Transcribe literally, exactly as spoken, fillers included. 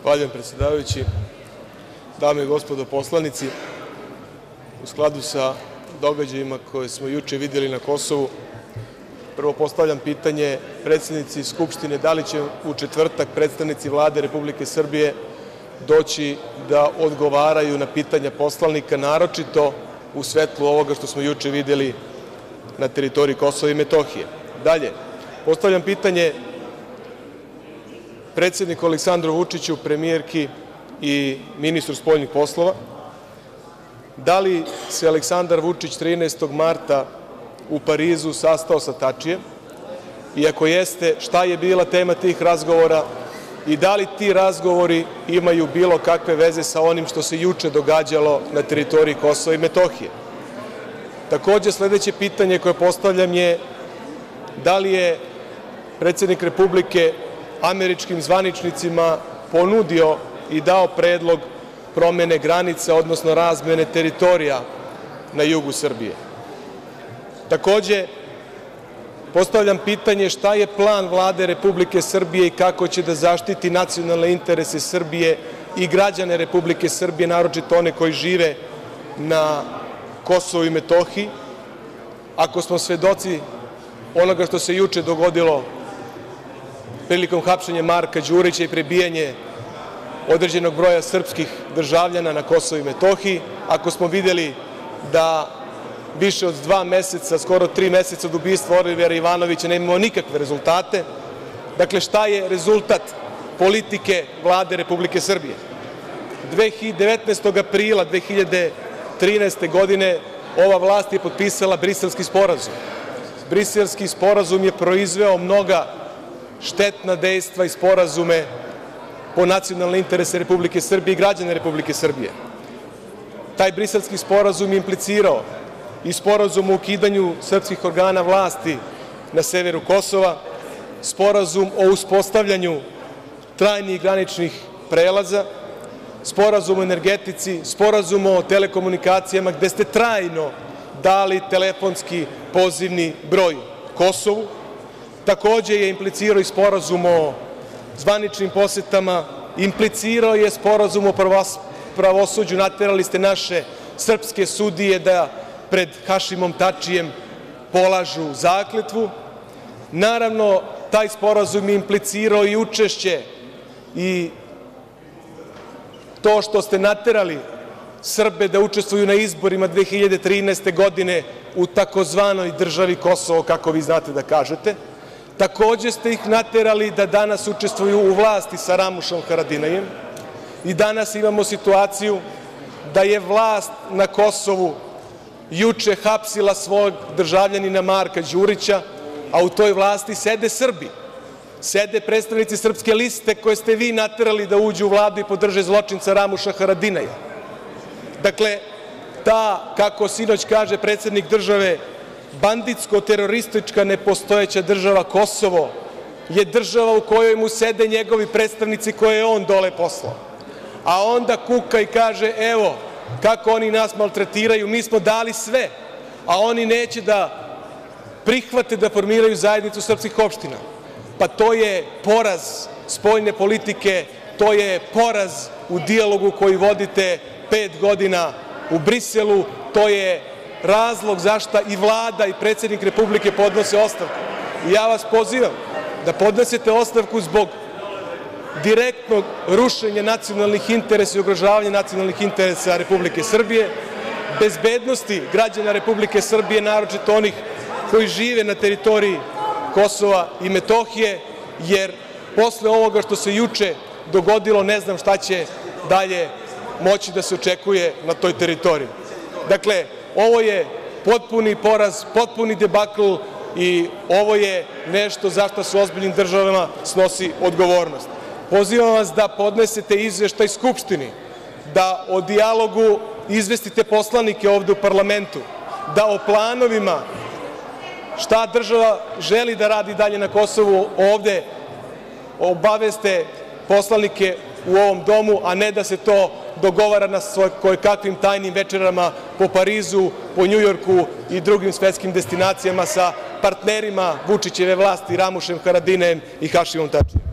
Zahvaljujem, predsedavajući. Dame i gospodo poslanici, u skladu sa događajima koje smo juče videli na Kosovu, prvo postavljam pitanje predsednici Skupštine da li će u četvrtak predstavnici Vlade Republike Srbije doći da odgovaraju na pitanja poslanika, naročito u svetlu ovoga što smo juče videli na teritoriji Kosova i Metohije. Dalje, postavljam pitanje predsedniku Aleksandru Vučiću, premijerki i ministru spoljnih poslova – da li se Aleksandar Vučić trinaestog marta u Parizu sastao sa Tačijem i ako jeste, šta je bila tema tih razgovora i da li ti razgovori imaju bilo kakve veze sa onim što se juče događalo na teritoriji Kosova i Metohije? Takođe, sledeće pitanje koje postavljam je da li je predsednik Republike američkim zvaničnicima ponudio i dao predlog promene granica, odnosno razmene teritorija na jugu Srbije? Takođe, postavljam pitanje šta je plan Vlade Republike Srbije i kako će da zaštiti nacionalne interese Srbije i građane Republike Srbije, naročito one koji žive na Kosovu i Metohiji, ako smo svedoci onoga što se juče dogodilo prilikom hapšenja Marka Đurića i prebijanje određenog broja srpskih državljana na Kosovu i Metohiji, ako smo videli da više od dva meseca, skoro tri meseca od ubistva Olivera Ivanovića nemamo nikakve rezultate? Dakle, šta je rezultat politike Vlade Republike Srbije? devetnaestog aprila dve hiljade trinaeste. godine ova vlast je potpisala Briselski sporazum. Briselski sporazum je proizveo mnoga štetna dejstva i sporazume po nacionalne interese Republike Srbije i građana Republike Srbije. Taj Briselski sporazum je implicirao i sporazum o ukidanju srpskih organa vlasti na severu Kosova, sporazum o uspostavljanju trajnih graničnih prelaza, sporazum o energetici, sporazum o telekomunikacijama, gde ste trajno dali telefonski pozivni broj Kosovu. Takođe je implicirao i sporazum o zvaničnim posetama, implicirao je sporazum o pravosuđu, naterali ste naše srpske sudije da pred Hašimom Tačijem polažu zakletvu. Naravno, taj sporazum je implicirao i učešće i to što ste naterali Srbe da učestvuju na izborima dve hiljade trinaeste. godine u takozvanoj državi Kosovo, kako vi znate da kažete. Takođe ste ih naterali da danas učestvuju u vlasti sa Ramušom Haradinajem i danas imamo situaciju da je vlast na Kosovu juče hapsila svog državljanina Marka Đurića, a u toj vlasti sede Srbi, sede predstavnici Srpske liste koje ste vi naterali da uđu u Vladu i podrže zločinca Ramuša Haradinaja. Dakle, ta, kako sinoć kaže predsednik države, banditsko-teroristička nepostojeća država Kosovo je država u kojoj mu sede njegovi predstavnici koje je on dole poslao, a onda kuka i kaže evo kako oni nas maltretiraju, mi smo dali sve, a oni neće da prihvate da formiraju zajednicu srpskih opština. Pa to je poraz spoljne politike, to je poraz u dijalogu koji vodite pet godina u Briselu, to je razlog zašto i Vlada i predsednik Republike podnose ostavku. Ja vas pozivam da podnesete ostavku zbog direktnog rušenja nacionalnih interesa i ugrožavanja nacionalnih interesa Republike Srbije, bezbednosti građana Republike Srbije, naročito onih koji žive na teritoriji Kosova i Metohije, jer posle ovoga što se juče dogodilo ne znam šta će dalje moći da se očekuje na toj teritoriji. Dakle, ovo je potpuni poraz, potpuni debakl i ovo je nešto za šta se u ozbiljnim državama snosi odgovornost. Pozivam vas da podnesete izveštaj Skupštini, da o dijalogu izvestite poslanike ovde u parlamentu, da o planovima šta država želi da radi dalje na Kosovu ovde obaveste poslanike u ovom domu, a ne da se to dogovara na kojekakvim tajnim večerama po Parizu, po Njujorku i drugim svetskim destinacijama sa partnerima Vučićeve vlasti Ramušem Haradinajem i Hašimom Tačijem.